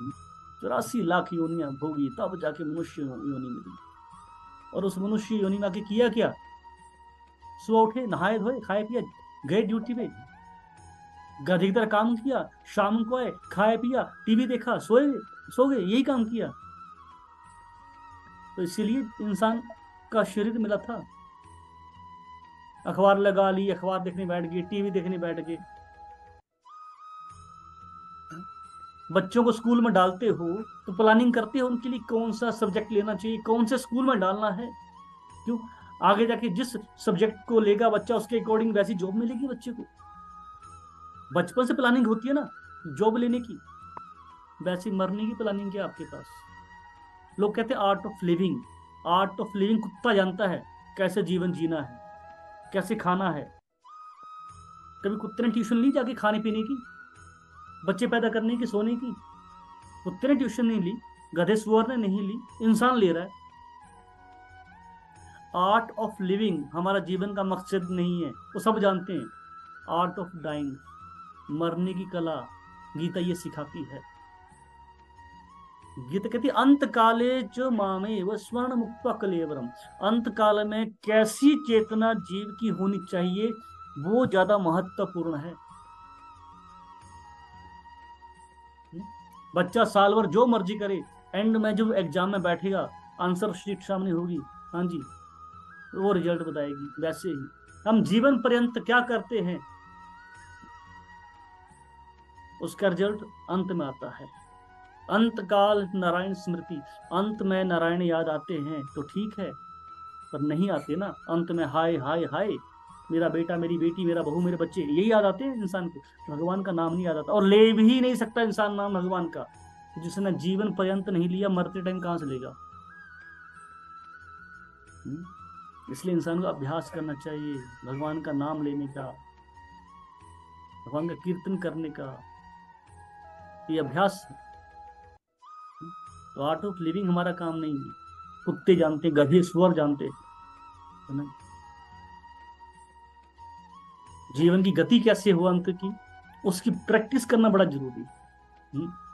84 लाख योनियां भोगी तब जाके मनुष्य योनि मिली। और उस मनुष्य योनि में आके किया क्या? सुबह उठे, नहाए धोए, खाए पिया, गए ड्यूटी पे, अधिकतर काम किया, शाम को आए, खाया पिया, टीवी देखा, सोए, सो गए, यही काम किया। तो इसीलिए इंसान का शरीर मिला था। अखबार लगा ली, अखबार देखने बैठ गए, टीवी देखने बैठ गए। बच्चों को स्कूल में डालते हो तो प्लानिंग करते हो उनके लिए कौन सा सब्जेक्ट लेना चाहिए, कौन से स्कूल में डालना है। क्यों? आगे जाके जिस सब्जेक्ट को लेगा बच्चा उसके अकॉर्डिंग वैसी जॉब मिलेगी बच्चे को। बचपन से प्लानिंग होती है ना जॉब लेने की, वैसी मरने की प्लानिंग क्या आपके पास? लोग कहते हैं art of living. Art of living कुत्ता जानता है कैसे जीवन जीना है, कैसे खाना है। कभी कुत्ते ने ट्यूशन ली जाके खाने पीने की, बच्चे पैदा करने की, सोने की? कुत्ते ने ट्यूशन नहीं ली, गधे सुअर ने नहीं ली, इंसान ले रहा है। आर्ट ऑफ लिविंग हमारा जीवन का मकसद नहीं है, वो सब जानते हैं। आर्ट ऑफ डाइंग, मरने की कला, गीता ये सिखाती है। गीता कहती है अंत काले च मामे व स्वर्ण मुक्त कलेवरम। अंत काल में कैसी चेतना जीव की होनी चाहिए वो ज्यादा महत्वपूर्ण है। बच्चा साल भर जो मर्जी करे, एंड में जब एग्जाम में बैठेगा, आंसर शीट सामने होगी, हाँ जी, वो रिजल्ट बताएगी। वैसे ही हम जीवन पर्यंत क्या करते हैं उसका रिजल्ट अंत में आता है। अंत काल नारायण स्मृति, अंत में नारायण याद आते हैं तो ठीक है, पर नहीं आते ना अंत में हाय हाय हाय, मेरा बेटा, मेरी बेटी, मेरा बहू, मेरे बच्चे, यही याद आते हैं इंसान को। भगवान का नाम नहीं याद आता, और ले भी नहीं सकता इंसान नाम भगवान का। जिसने जीवन पर्यंत नहीं लिया, मरते टाइम कहां से लेगा? इसलिए इंसान को अभ्यास करना चाहिए भगवान का नाम लेने का, भगवान का कीर्तन करने का, ये अभ्यास है। तो आर्ट ऑफ लिविंग हमारा काम नहीं है। कुत्ते जानते, गधे सुअर जानते, है ना? जीवन की गति कैसे हो अंक की, उसकी प्रैक्टिस करना बड़ा जरूरी है।